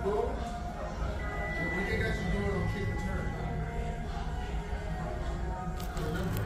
cool? What they got you doing on kick return? Remember.